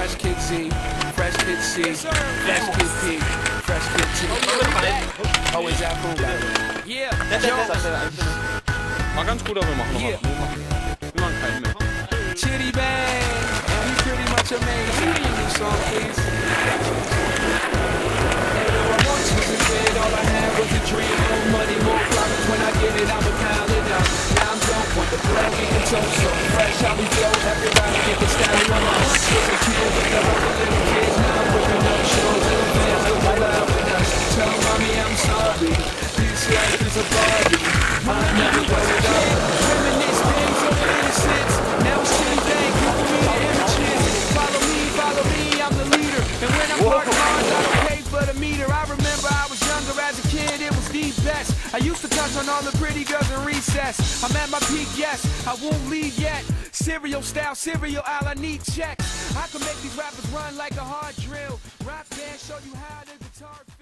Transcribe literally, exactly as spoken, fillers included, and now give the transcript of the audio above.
Fresh Kid Z, Fresh Kid C, Fresh Kid P, Fresh Kid T. Oh, is that cool? Yeah. War ganz gut, aber wir machen noch mal. Wir machen keinen mehr. Chitty Bang, we pretty much amazing. New song, please. All I had was a dream, more money, more problems. When I get it, I'ma count it out. Now I'm drunk, want the blood getting so so fresh. How we flow, everybody get the style on us. It's a kid with the other little kids. Now I'm whipping up shows in the fans. Look all out with us. Tell mommy I'm sorry. This life is a Barbie. I never go without. Reminisce days of innocence. Now it's Chitty Bang, people need the images. Follow me, follow me, I'm the leader. And when I'm parked cars, I don't pay for the meter. I remember I was younger as a kid, it was the best. I used to touch on all the pretty girls in recess. I'm at my peak, yes, I won't leave yet. Cereal style, cereal aisle, I need checks. I can make these rappers run like a hard drill. Rock band, show you how the guitar